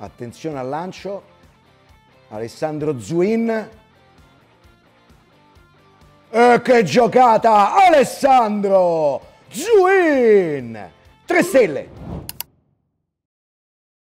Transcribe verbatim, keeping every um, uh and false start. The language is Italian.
Attenzione al lancio. Alessandro Zuin. E che giocata! Alessandro Zuin! Tre stelle!